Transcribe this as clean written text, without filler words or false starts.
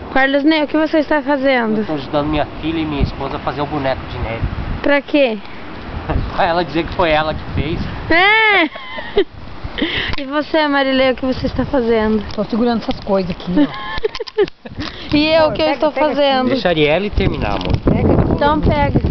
Carlos Ney, o que você está fazendo? Eu estou ajudando minha filha e minha esposa a fazer o boneco de neve. Pra quê? Pra ela dizer que foi ela que fez. É! E você, Marilei, o que você está fazendo? Tô segurando essas coisas aqui, ó. E eu, o que eu estou fazendo? Deixa a Arielle terminar, amor. Pega. Então pega.